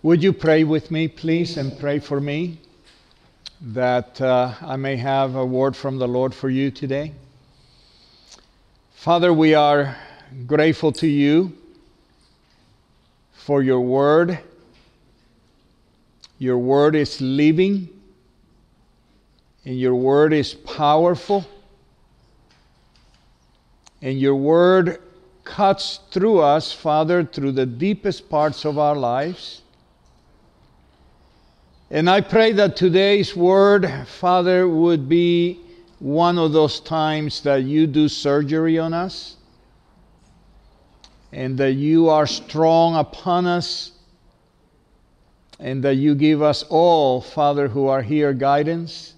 Would you pray with me, please, and pray for me that I may have a word from the Lord for you today? Father, we are grateful to you for your word. Your word is living, and your word is powerful, and your word cuts through us, Father, through the deepest parts of our lives. And I pray that today's word, Father, would be one of those times that you do surgery on us, and that you are strong upon us, and that you give us all, Father, who are here, guidance.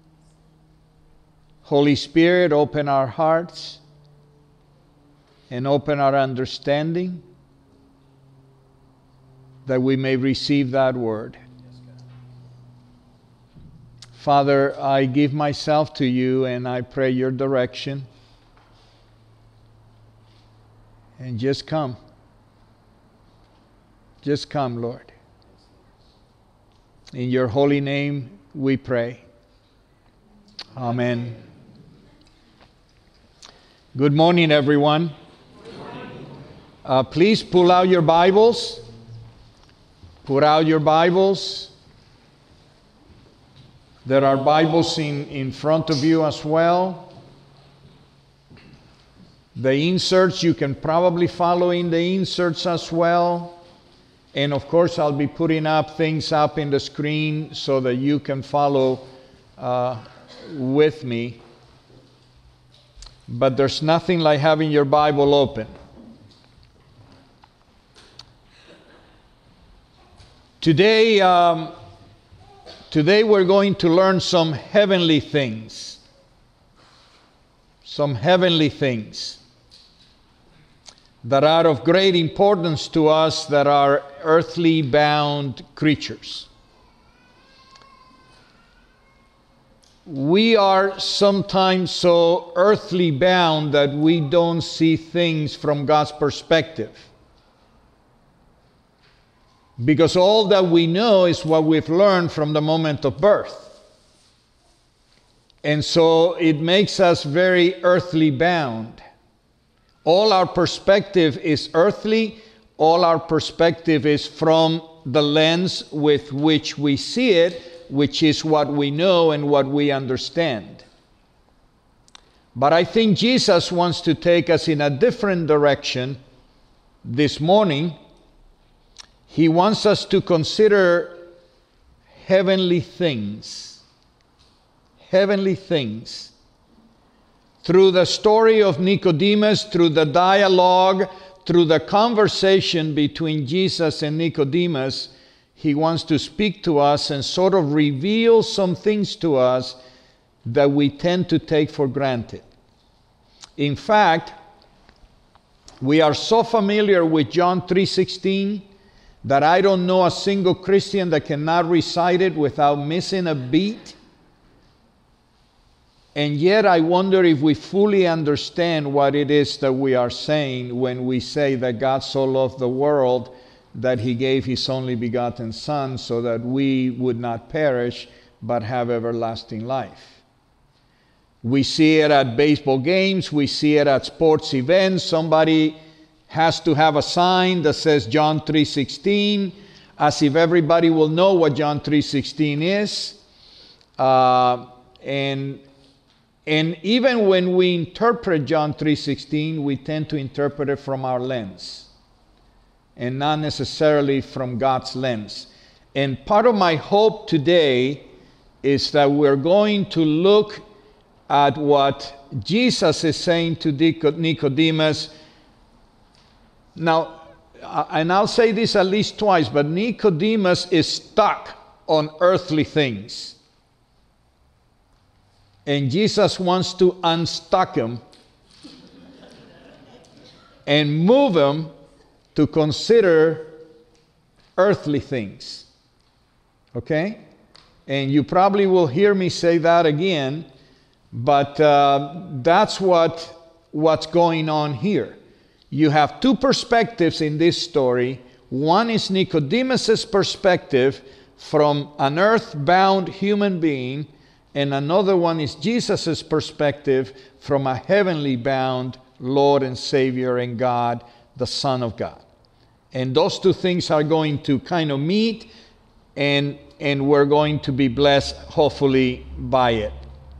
Holy Spirit, open our hearts and open our understanding, that we may receive that word. Father, I give myself to you, and I pray your direction. And just come. Just come, Lord. In your holy name we pray. Amen. Good morning, everyone. Good morning. Please pull out your Bibles. Put out your Bibles. There are Bibles in front of you as well. The inserts, you can probably follow in the inserts as well. And of course, I'll be putting up things up in the screen so that you can follow with me. But there's nothing like having your Bible open. Today we're going to learn some heavenly things. Some heavenly things that are of great importance to us that are earthly bound creatures. We are sometimes so earthly bound that we don't see things from God's perspective. Because all that we know is what we've learned from the moment of birth. And so it makes us very earthly bound. All our perspective is earthly. All our perspective is from the lens with which we see it, which is what we know and what we understand. But I think Jesus wants to take us in a different direction this morning. He wants us to consider heavenly things. Heavenly things. Through the story of Nicodemus, through the dialogue, through the conversation between Jesus and Nicodemus, he wants to speak to us and sort of reveal some things to us that we tend to take for granted. In fact, we are so familiar with John 3:16 that I don't know a single Christian that cannot recite it without missing a beat. And yet I wonder if we fully understand what it is that we are saying when we say that God so loved the world that he gave his only begotten Son so that we would not perish but have everlasting life. We see it at baseball games. We see it at sports events. Somebody has to have a sign that says John 3:16, as if everybody will know what John 3:16 is. And even when we interpret John 3:16, we tend to interpret it from our lens and not necessarily from God's lens. And part of my hope today is that we're going to look at what Jesus is saying to Nicodemus. Now, and I'll say this at least twice, but Nicodemus is stuck on earthly things. And Jesus wants to unstuck him and move him to consider earthly things. Okay? And you probably will hear me say that again, but that's what's going on here. You have two perspectives in this story. One is Nicodemus's perspective from an earthbound human being, and another one is Jesus' perspective from a heavenly bound Lord and Savior and God, the Son of God. And those two things are going to kind of meet, and we're going to be blessed, hopefully, by it.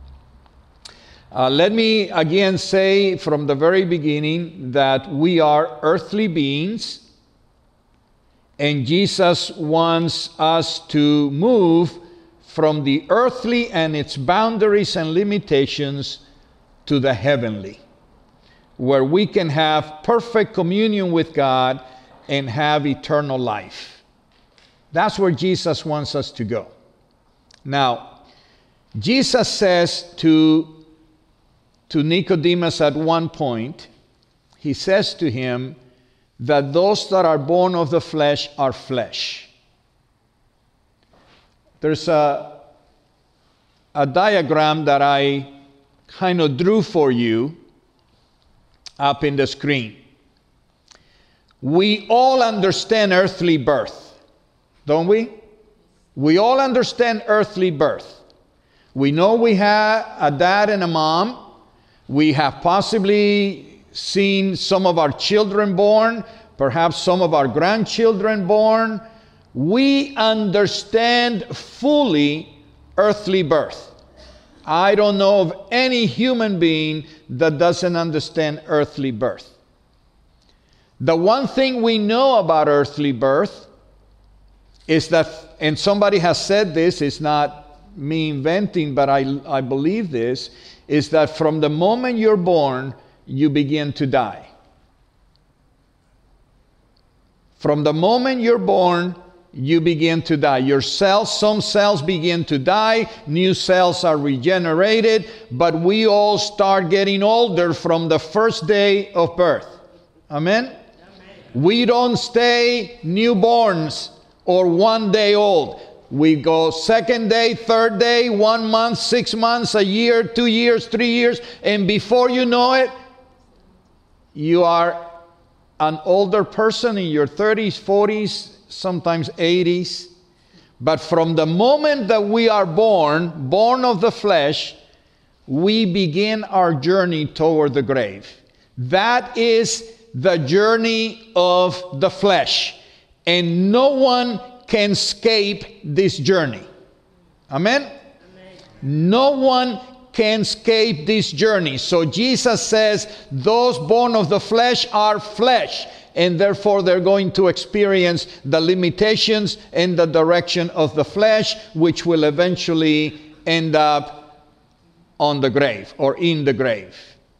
Let me again say from the very beginning that we are earthly beings, and Jesus wants us to move from the earthly and its boundaries and limitations to the heavenly, where we can have perfect communion with God and have eternal life. That's where Jesus wants us to go. Now, Jesus says to Nicodemus at one point, he says to him that those that are born of the flesh are flesh. There's a diagram that I kind of drew for you up in the screen. We all understand earthly birth, don't we? We all understand earthly birth. We know we have a dad and a mom. We have possibly seen some of our children born, perhaps some of our grandchildren born. We understand fully earthly birth. I don't know of any human being that doesn't understand earthly birth. The one thing we know about earthly birth is that, and somebody has said this, it's not me inventing, but I believe this, is that from the moment you're born, you begin to die. From the moment you're born, you begin to die. Your cells, some cells begin to die, new cells are regenerated, but we all start getting older from the first day of birth. Amen? Amen. We don't stay newborns or 1 day old. We go second day, third day, 1 month, 6 months, a year, 2 years, 3 years, and before you know it, you are an older person in your 30s, 40s, sometimes 80s. But from the moment that we are born of the flesh, we begin our journey toward the grave. That is the journey of the flesh. And no one can escape this journey. Amen? Amen? No one can escape this journey. So Jesus says those born of the flesh are flesh, and therefore they're going to experience the limitations and the direction of the flesh, which will eventually end up on the grave or in the grave.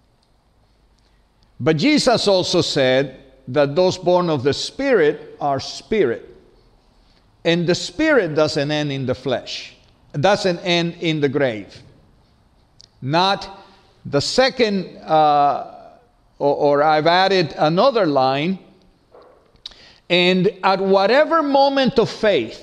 But Jesus also said that those born of the Spirit are spirit. And the spirit doesn't end in the flesh. It doesn't end in the grave. Not the second, or I've added another line. And at whatever moment of faith,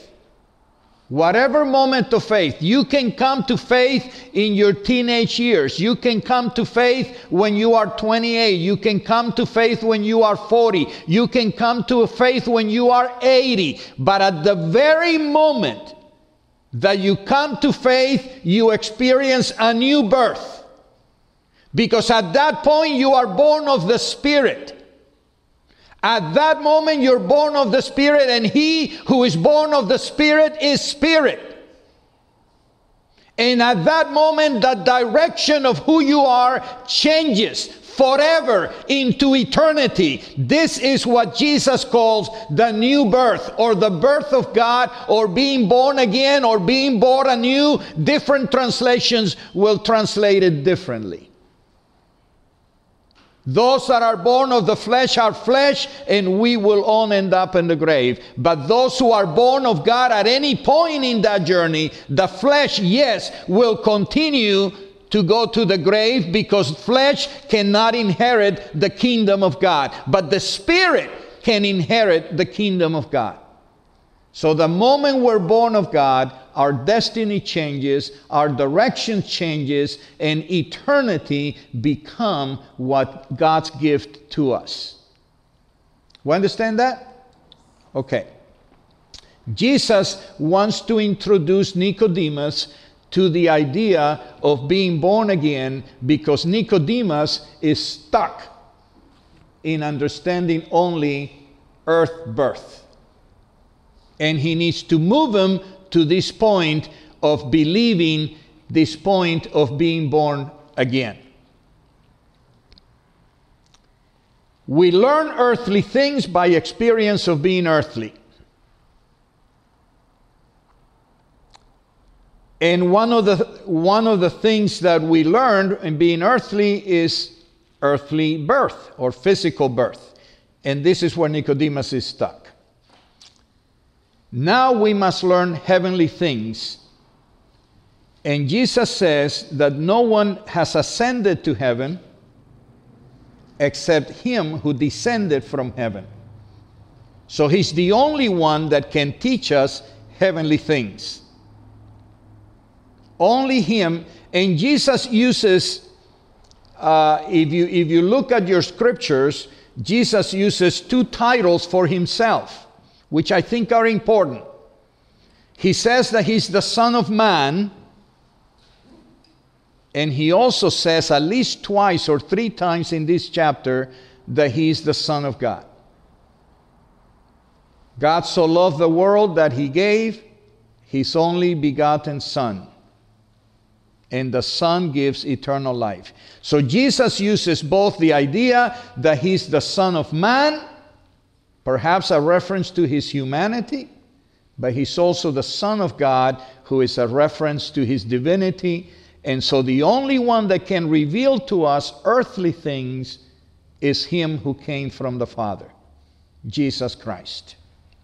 you can come to faith in your teenage years. You can come to faith when you are 28. You can come to faith when you are 40. You can come to faith when you are 80. But at the very moment that you come to faith, you experience a new birth. Because at that point you are born of the Spirit. At that moment you're born of the Spirit, and he who is born of the Spirit is Spirit. And at that moment the direction of who you are changes forever into eternity. This is what Jesus calls the new birth, or the birth of God, or being born again, or being born anew. Different translations will translate it differently. Those that are born of the flesh are flesh, and we will all end up in the grave. But those who are born of God at any point in that journey, the flesh, yes, will continue to go to the grave, because flesh cannot inherit the kingdom of God. But the Spirit can inherit the kingdom of God. So the moment we're born of God, our destiny changes, our direction changes, and eternity become what God's gift to us. We understand that? Okay. Jesus wants to introduce Nicodemus to the idea of being born again because Nicodemus is stuck in understanding only earth birth. And he needs to move him to this point of believing, this point of being born again. We learn earthly things by experience of being earthly. And one of the things that we learned in being earthly is earthly birth or physical birth. And this is where Nicodemus is stuck. Now we must learn heavenly things. And Jesus says that no one has ascended to heaven except him who descended from heaven. So he's the only one that can teach us heavenly things. Only him. And Jesus uses, if you look at your scriptures, Jesus uses two titles for himself, which I think are important. He says that he's the Son of Man, and he also says at least twice or three times in this chapter that he's the Son of God. God so loved the world that he gave his only begotten Son. And the Son gives eternal life. So Jesus uses both the idea that he's the Son of Man, perhaps a reference to his humanity, but he's also the Son of God, who is a reference to his divinity. And so the only one that can reveal to us earthly things is him who came from the Father, Jesus Christ.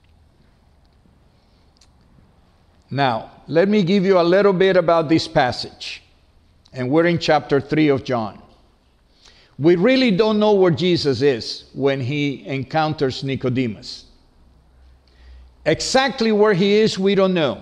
Now, let me give you a little bit about this passage. And we're in chapter 3 of John. We really don't know where Jesus is when he encounters Nicodemus. Exactly where he is, we don't know.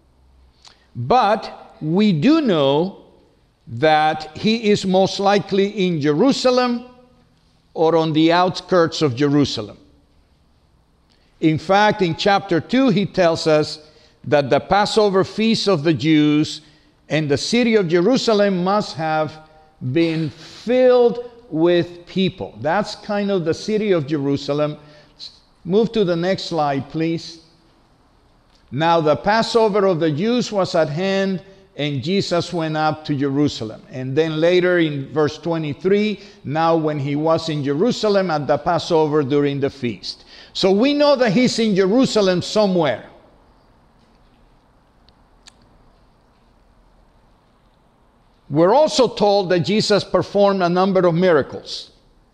But we do know that he is most likely in Jerusalem or on the outskirts of Jerusalem. In fact, in chapter 2, he tells us that the Passover feast of the Jews and the city of Jerusalem must have been filled with people. That's kind of the city of Jerusalem. Move to the next slide, please. Now the Passover of the Jews was at hand, and Jesus went up to Jerusalem. And then later in verse 23, now when he was in Jerusalem at the Passover during the feast. So we know that he's in Jerusalem somewhere. We're also told that Jesus performed a number of miracles.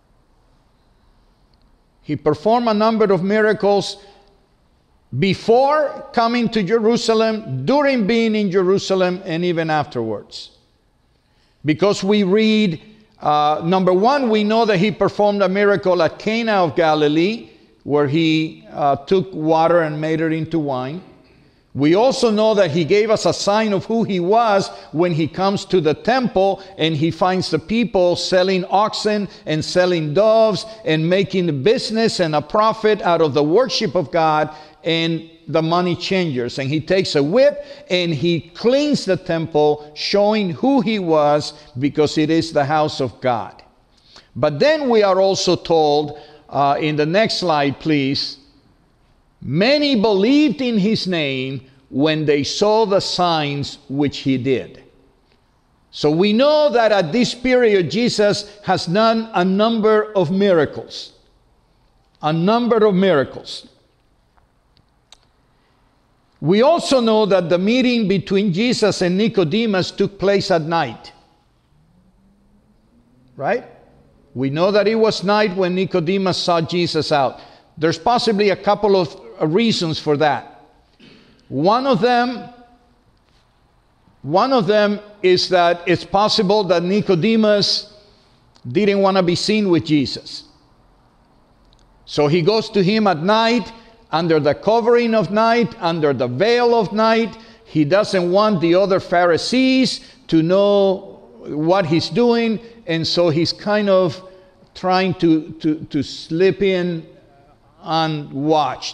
He performed a number of miracles before coming to Jerusalem, during being in Jerusalem, and even afterwards. Because we read, number one, we know that he performed a miracle at Cana of Galilee, where he took water and made it into wine. We also know that he gave us a sign of who he was when he comes to the temple and he finds the people selling oxen and selling doves and making a business and a profit out of the worship of God and the money changers. And he takes a whip and he cleans the temple, showing who he was, because it is the house of God. But then we are also told, in the next slide, please, many believed in his name when they saw the signs which he did. So we know that at this period, Jesus has done a number of miracles. A number of miracles. We also know that the meeting between Jesus and Nicodemus took place at night. Right? We know that it was night when Nicodemus saw Jesus out. There's possibly a couple of reasons for that. One of them is that it's possible that Nicodemus didn't want to be seen with Jesus. So he goes to him at night, under the covering of night, under the veil of night. He doesn't want the other Pharisees to know what he's doing, and so he's kind of trying to slip in unwatched,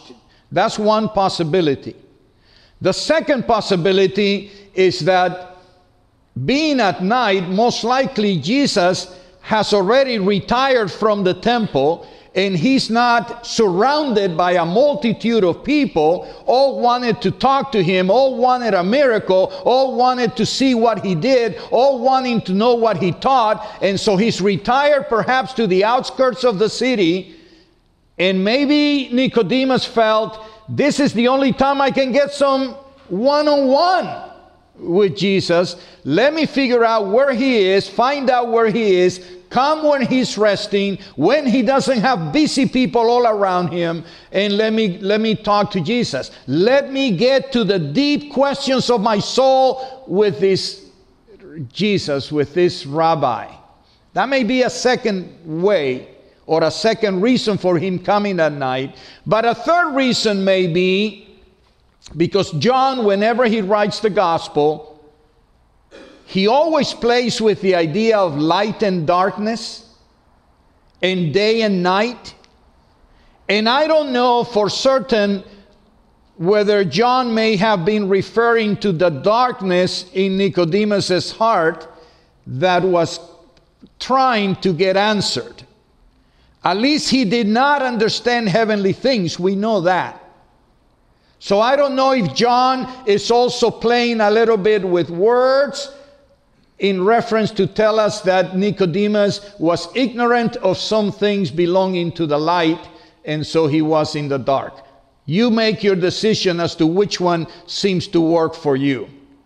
That's one possibility. The second possibility is that being at night, most likely Jesus has already retired from the temple, and he's not surrounded by a multitude of people, all wanted to talk to him, all wanted a miracle, all wanted to see what he did, all wanting to know what he taught. And so he's retired perhaps to the outskirts of the city. And maybe Nicodemus felt, this is the only time I can get some one-on-one with Jesus. Let me figure out where he is, find out where he is, come when he's resting, when he doesn't have busy people all around him, and let me talk to Jesus. Let me get to the deep questions of my soul with this Jesus, with this rabbi. That may be a second way or a second reason for him coming at night. But a third reason may be because John, whenever he writes the gospel, he always plays with the idea of light and darkness, and day and night. And I don't know for certain whether John may have been referring to the darkness in Nicodemus's heart that was trying to get answered. At least he did not understand heavenly things. We know that. So I don't know if John is also playing a little bit with words in reference to tell us that Nicodemus was ignorant of some things belonging to the light, and so he was in the dark. You make your decision as to which one seems to work for you.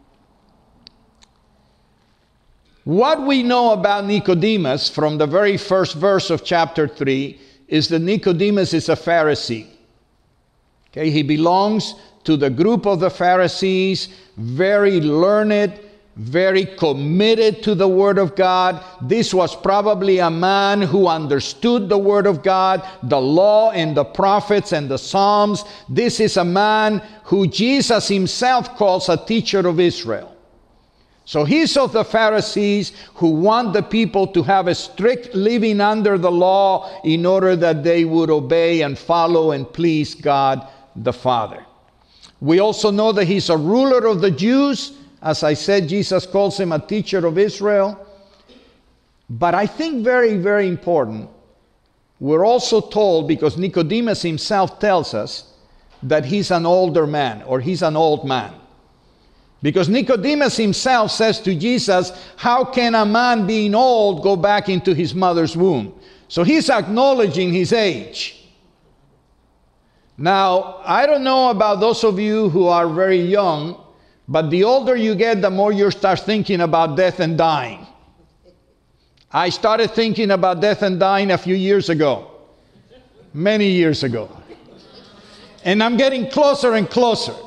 What we know about Nicodemus from the very first verse of chapter 3 is that Nicodemus is a Pharisee. Okay, he belongs to the group of the Pharisees, very learned, very committed to the Word of God. This was probably a man who understood the Word of God, the law and the prophets and the Psalms. This is a man who Jesus himself calls a teacher of Israel. So he's of the Pharisees who want the people to have a strict living under the law in order that they would obey and follow and please God the Father. We also know that he's a ruler of the Jews. As I said, Jesus calls him a teacher of Israel. But I think very, very important, we're also told, because Nicodemus himself tells us, that he's an older man, or he's an old man. Because Nicodemus himself says to Jesus, how can a man being old go back into his mother's womb? So he's acknowledging his age. Now, I don't know about those of you who are very young, but the older you get, the more you start thinking about death and dying. I started thinking about death and dying a few years ago, many years ago. And I'm getting closer and closer.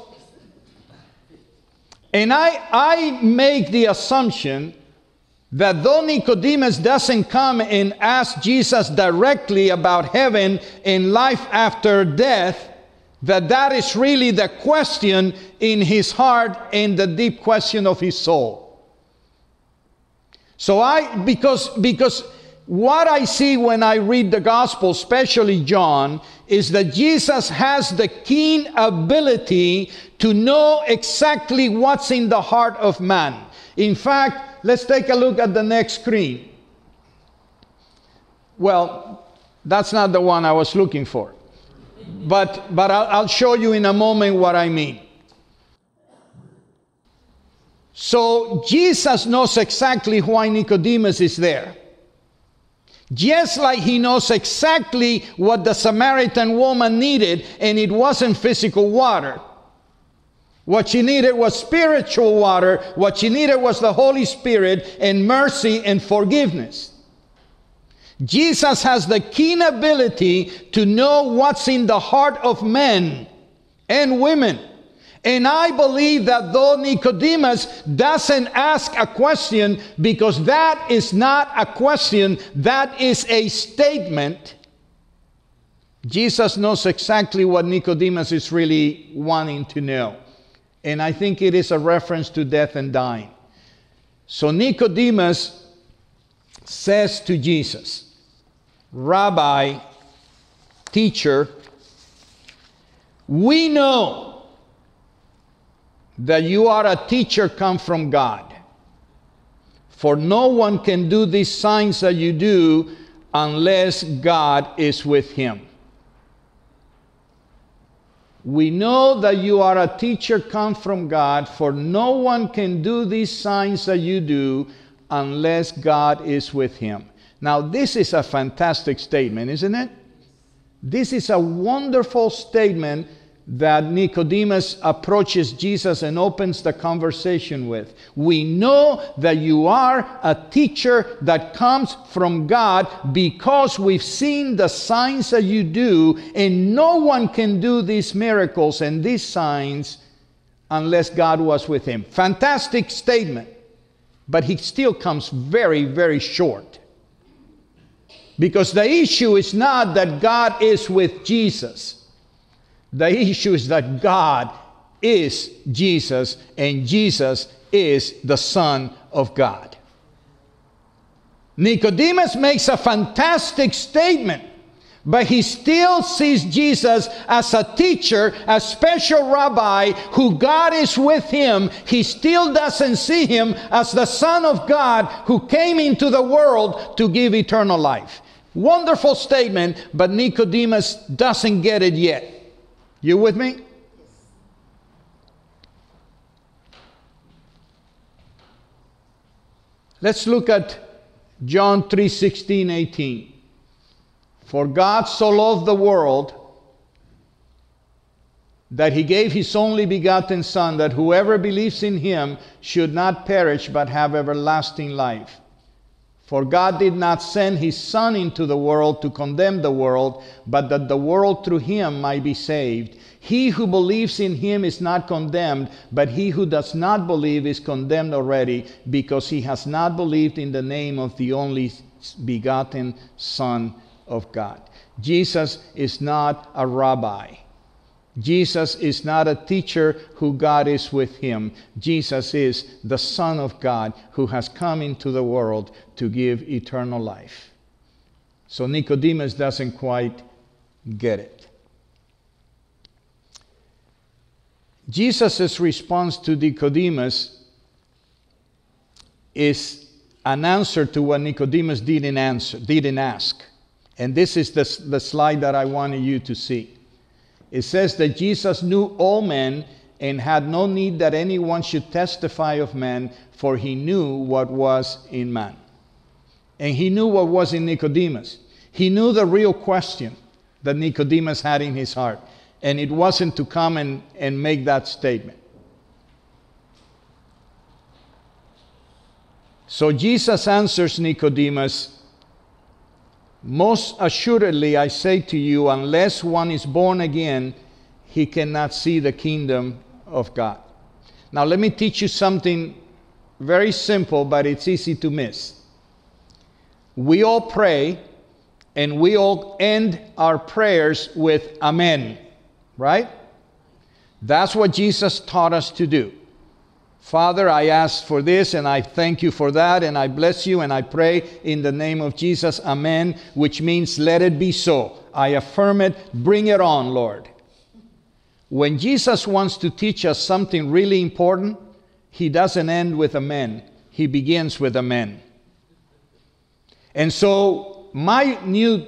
And I make the assumption that though Nicodemus doesn't come and ask Jesus directly about heaven and life after death, that is really the question in his heart and the deep question of his soul. So because what I see when I read the gospel, especially John, is that Jesus has the keen ability to know exactly what's in the heart of man. In fact, let's take a look at the next screen. Well, that's not the one I was looking for. But I'll show you in a moment what I mean. So Jesus knows exactly why Nicodemus is there. Just like he knows exactly what the Samaritan woman needed, and it wasn't physical water. What she needed was spiritual water. What she needed was the Holy Spirit and mercy and forgiveness. Jesus has the keen ability to know what's in the heart of men and women. And I believe that though Nicodemus doesn't ask a question, because that is not a question, that is a statement, Jesus knows exactly what Nicodemus is really wanting to know. And I think it is a reference to death and dying. So Nicodemus says to Jesus, Rabbi, teacher, We know that you are a teacher come from God. For no one can do these signs that you do unless God is with him. We know that you are a teacher come from God, for no one can do these signs that you do unless God is with him. Now, this is a fantastic statement, isn't it? This is a wonderful statement that Nicodemus approaches Jesus and opens the conversation with. We know that you are a teacher that comes from God because we've seen the signs that you do, and no one can do these miracles and these signs unless God was with him. Fantastic statement, but he still comes very, very short. Because the issue is not that God is with Jesus. The issue is that God is Jesus, and Jesus is the Son of God. Nicodemus makes a fantastic statement, but he still sees Jesus as a teacher, a special rabbi who God is with him. He still doesn't see him as the Son of God who came into the world to give eternal life. Wonderful statement, but Nicodemus doesn't get it yet. You with me? Let's look at John 3:16, 18. For God so loved the world that he gave his only begotten Son, that whoever believes in him should not perish but have everlasting life. For God did not send his Son into the world to condemn the world, but that the world through him might be saved. He who believes in him is not condemned, but he who does not believe is condemned already, because he has not believed in the name of the only begotten Son of God. Jesus is not a rabbi. Jesus is not a teacher who God is with him. Jesus is the Son of God who has come into the world to give eternal life. So Nicodemus doesn't quite get it. Jesus' response to Nicodemus is an answer to what Nicodemus didn't ask. And this is the slide that I wanted you to see. It says that Jesus knew all men and had no need that anyone should testify of man, for he knew what was in man. And he knew what was in Nicodemus. He knew the real question that Nicodemus had in his heart. And it wasn't to come and make that statement. So Jesus answers Nicodemus, most assuredly I say to you, unless one is born again, he cannot see the kingdom of God. Now let me teach you something very simple, but it's easy to miss. We all pray, and we all end our prayers with amen, right? That's what Jesus taught us to do. Father, I ask for this, and I thank you for that, and I bless you, and I pray in the name of Jesus, amen, which means let it be so. I affirm it, bring it on, Lord. When Jesus wants to teach us something really important, he doesn't end with amen. He begins with amen. And so my New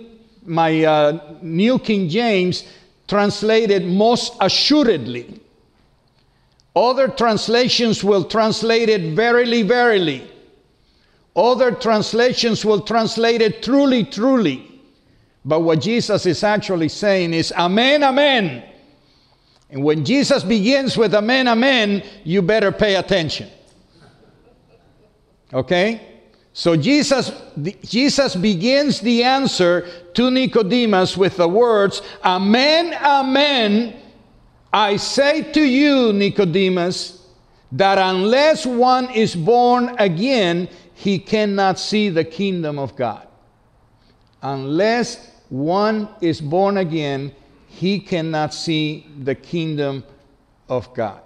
King James translated most assuredly. Other translations will translate it verily, verily. Other translations will translate it truly, truly. But what Jesus is actually saying is amen, amen. And when Jesus begins with amen, amen, you better pay attention. Okay? So Jesus begins the answer to Nicodemus with the words, amen, amen. I say to you, Nicodemus, that unless one is born again, he cannot see the kingdom of God. Unless one is born again, he cannot see the kingdom of God.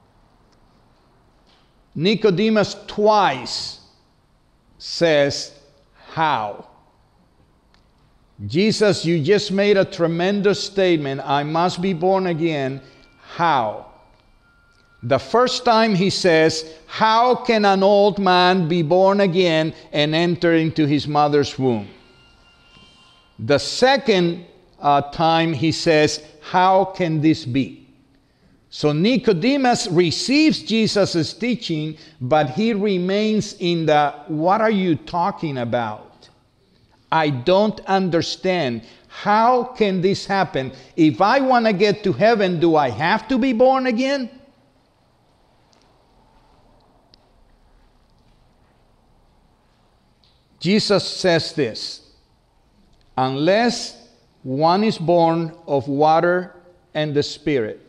Nicodemus twice says, how? Jesus, you just made a tremendous statement. I must be born again. How? The first time he says, how can an old man be born again and enter into his mother's womb? The second time he says, how can this be? So Nicodemus receives Jesus' teaching, but he remains in the, what are you talking about? I don't understand. How can this happen? If I want to get to heaven, do I have to be born again? Jesus says this, unless one is born of water and the Spirit,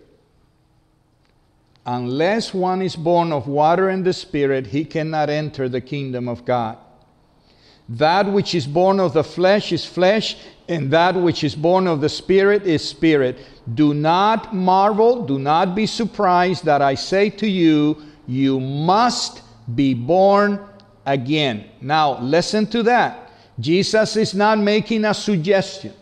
unless one is born of water and the Spirit, he cannot enter the kingdom of God. That which is born of the flesh is flesh, and that which is born of the Spirit is spirit. Do not marvel, do not be surprised that I say to you, you must be born again. Now, listen to that. Jesus is not making a suggestion.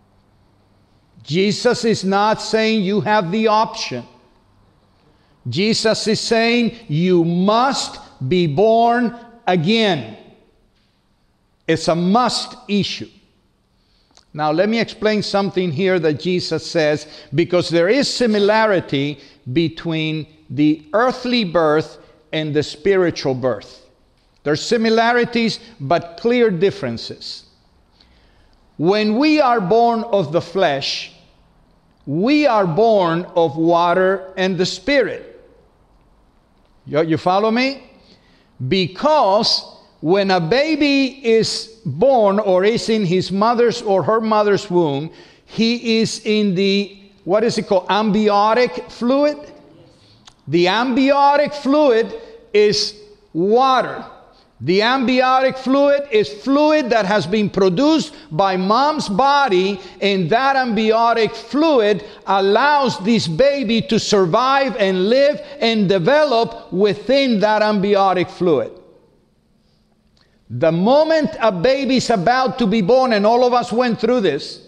Jesus is not saying you have the option. Jesus is saying you must be born again. It's a must issue. Now, let me explain something here that Jesus says, because there is similarity between the earthly birth and the spiritual birth. There's similarities, but clear differences. When we are born of the flesh, we are born of water and the Spirit. You follow me? Because when a baby is born or is in his mother's or her mother's womb, he is in the, what is it called, amniotic fluid? The amniotic fluid is water. The amniotic fluid is fluid that has been produced by mom's body, and that amniotic fluid allows this baby to survive and live and develop within that amniotic fluid. The moment a baby's about to be born, and all of us went through this,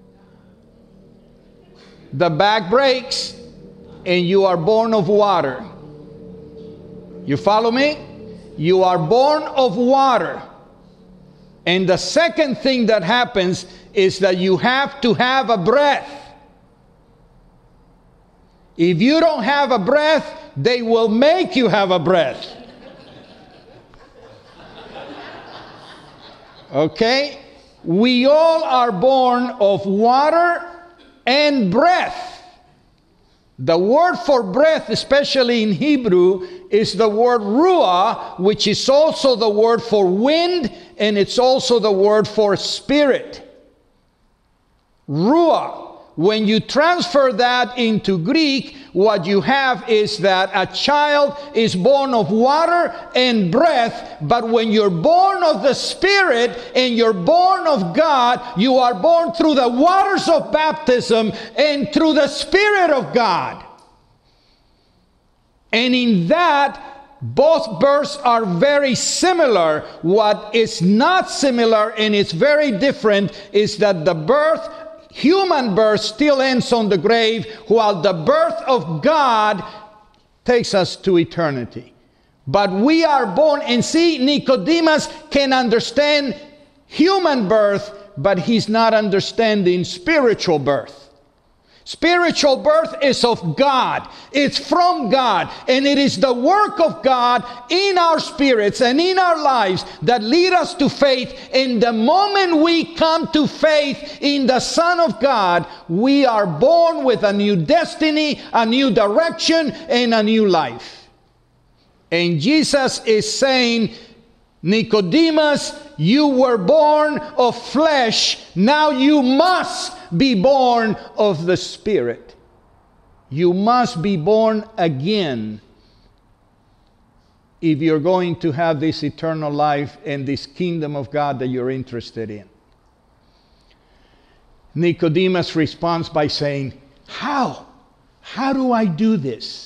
the back breaks and you are born of water. You follow me? You are born of water. And the second thing that happens is that you have to have a breath. If you don't have a breath, they will make you have a breath. Okay? We all are born of water and breath. The word for breath, especially in Hebrew, is the word ruah, which is also the word for wind, and it's also the word for spirit. Ruah. When you transfer that into Greek, what you have is that a child is born of water and breath, but when you're born of the Spirit and you're born of God, you are born through the waters of baptism and through the Spirit of God. And in that, both births are very similar. What is not similar and it's very different is that the birth, human birth, still ends on the grave, while the birth of God takes us to eternity. But we are born, and see, Nicodemus can understand human birth, but he's not understanding spiritual birth. Spiritual birth is of God. It's from God. And it is the work of God in our spirits and in our lives that lead us to faith. And the moment we come to faith in the Son of God, we are born with a new destiny, a new direction, and a new life. And Jesus is saying, Nicodemus, you were born of flesh. Now you must be born of the Spirit. You must be born again if you're going to have this eternal life and this kingdom of God that you're interested in. Nicodemus responds by saying, how? How do I do this?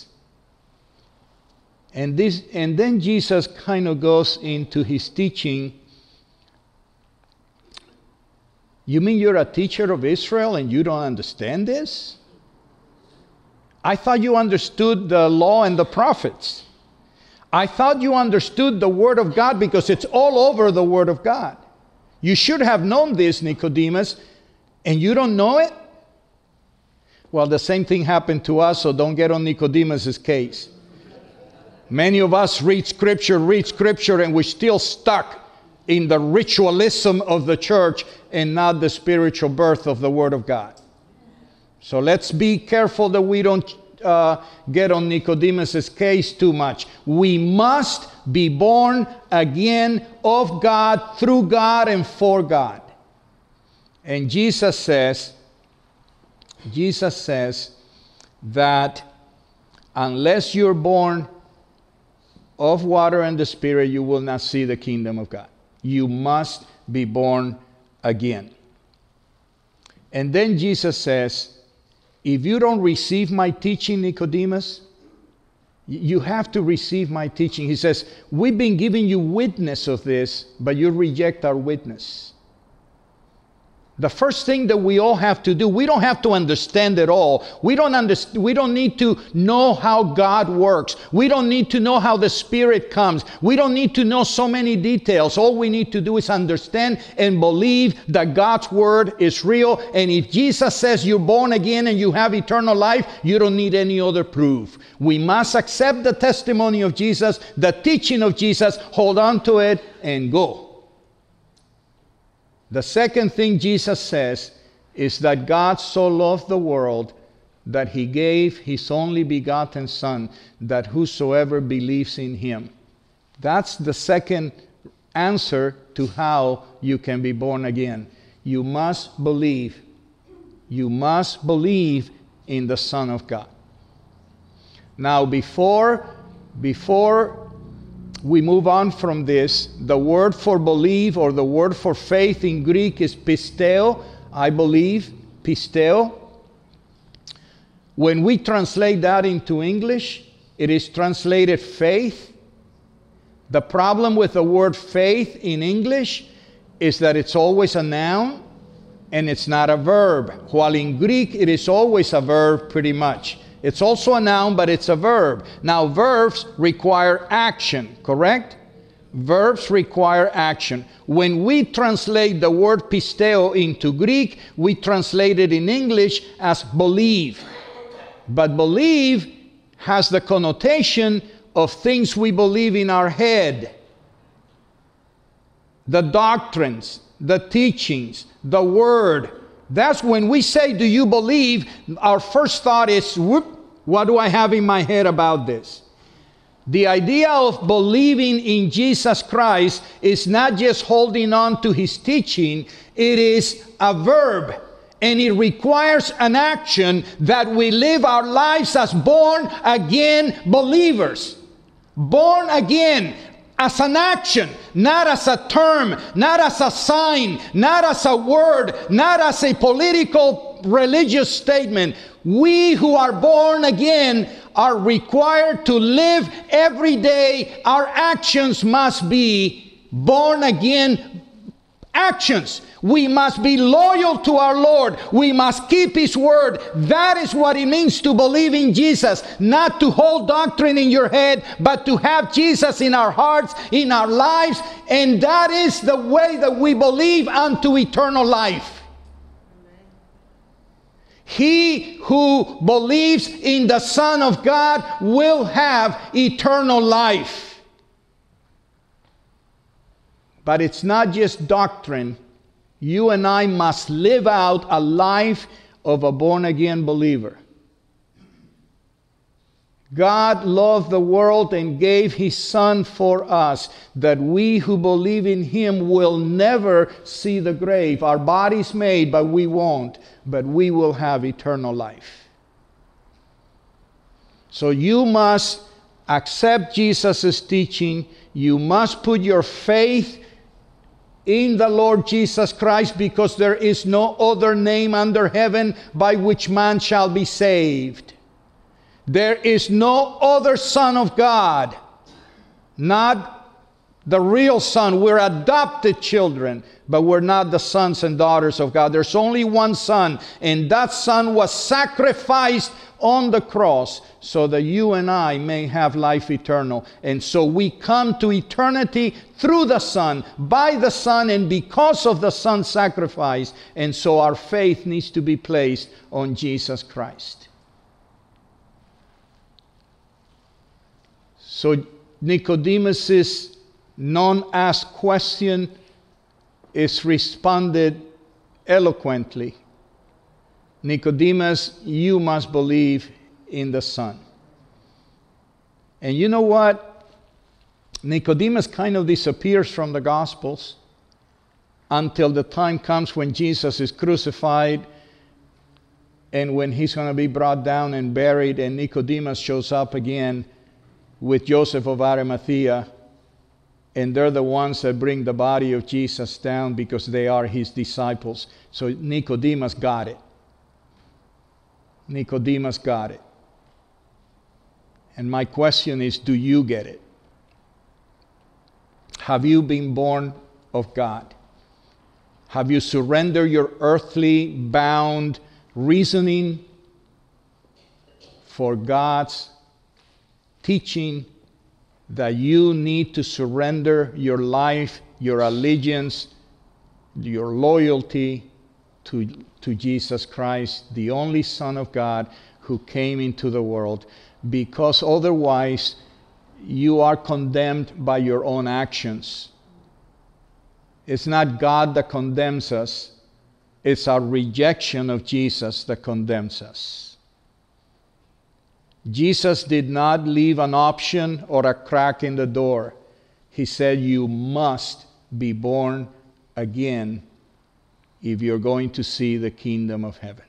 And then Jesus kind of goes into his teaching You mean you're a teacher of Israel and you don't understand this? I thought you understood the law and the prophets. I thought you understood the Word of God because it's all over the Word of God. You should have known this, Nicodemus, and you don't know it? Well, the same thing happened to us, so don't get on Nicodemus's case. Many of us read Scripture, and we're still stuck in the ritualism of the church and not the spiritual birth of the Word of God. So let's be careful that we don't get on Nicodemus's case too much. We must be born again of God, through God, and for God. And Jesus says that unless you're born of water and the Spirit, you will not see the kingdom of God. You must be born again. And then Jesus says, if you don't receive my teaching, Nicodemus, you have to receive my teaching. He says, we've been giving you witness of this, but you reject our witness. The first thing that we all have to do, we don't have to understand it all. We don't need to know how God works. We don't need to know how the Spirit comes. We don't need to know so many details. All we need to do is understand and believe that God's Word is real. And if Jesus says you're born again and you have eternal life, you don't need any other proof. We must accept the testimony of Jesus, the teaching of Jesus, hold on to it, and go. The second thing Jesus says is that God so loved the world that He gave His only begotten Son, that whosoever believes in Him. That's the second answer to how you can be born again. You must believe. You must believe in the Son of God. Now, before we move on from this, the word for believe or the word for faith in Greek is pisteo, I believe, pisteo. When we translate that into English, it is translated faith. The problem with the word faith in English is that it's always a noun and it's not a verb, while in Greek it is always a verb pretty much. It's also a noun, but it's a verb. Now, verbs require action, correct? Verbs require action. When we translate the word pisteo into Greek, we translate it in English as believe. But believe has the connotation of things we believe in our head. The doctrines, the teachings, the word. That's when we say, do you believe? Our first thought is, whoop, what do I have in my head about this? The idea of believing in Jesus Christ is not just holding on to His teaching. It is a verb, and it requires an action that we live our lives as born again believers. Born again as an action, not as a term, not as a sign, not as a word, not as a political religious statement. We who are born again are required to live every day. Our actions must be born again actions. We must be loyal to our Lord. We must keep His word. That is what it means to believe in Jesus. Not to hold doctrine in your head, but to have Jesus in our hearts, in our lives. And that is the way that we believe unto eternal life. He who believes in the Son of God will have eternal life. But it's not just doctrine. You and I must live out a life of a born-again believer. God loved the world and gave His Son for us, that we who believe in Him will never see the grave. Our bodies may, but we won't. But we will have eternal life. So you must accept Jesus' teaching. You must put your faith in the Lord Jesus Christ, because there is no other name under heaven by which man shall be saved. There is no other Son of God, not The real son. We're adopted children, but we're not the sons and daughters of God. There's only one son, and that son was sacrificed on the cross so that you and I may have life eternal. And so we come to eternity through the Son, by the Son, and because of the Son's sacrifice. And so our faith needs to be placed on Jesus Christ. So Nicodemus's non-asked question is responded eloquently. Nicodemus, you must believe in the Son. And you know what? Nicodemus kind of disappears from the Gospels until the time comes when Jesus is crucified and when he's going to be brought down and buried, and Nicodemus shows up again with Joseph of Arimathea, and they're the ones that bring the body of Jesus down because they are his disciples. So Nicodemus got it. Nicodemus got it. And my question is, do you get it? Have you been born of God? Have you surrendered your earthly bound reasoning for God's teaching that you need to surrender your life, your allegiance, your loyalty to Jesus Christ, the only Son of God who came into the world, because otherwise you are condemned by your own actions. It's not God that condemns us, it's our rejection of Jesus that condemns us. Jesus did not leave an option or a crack in the door. He said, you must be born again if you're going to see the kingdom of heaven.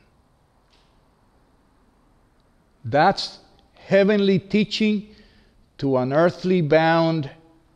That's heavenly teaching to an earthly bound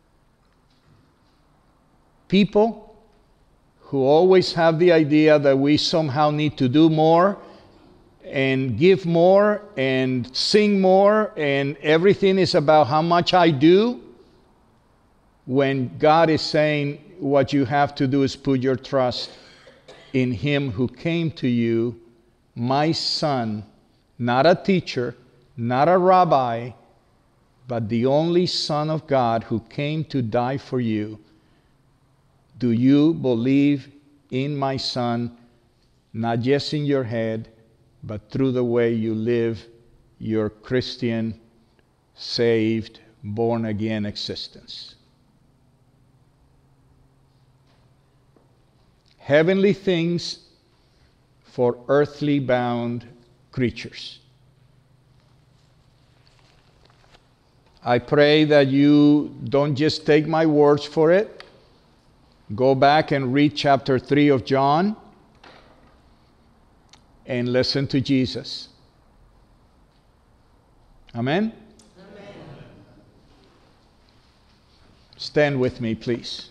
people who always have the idea that we somehow need to do more and give more and sing more, and everything is about how much I do, when God is saying what you have to do is put your trust in Him who came to you, my Son, not a teacher, not a rabbi, but the only Son of God who came to die for you. Do you believe in my Son, not just in your head, but through the way you live your Christian, saved, born-again existence? Heavenly things for earthly bound creatures. I pray that you don't just take my words for it. Go back and read chapter 3 of John and listen to Jesus. Amen? Amen. Stand with me, please.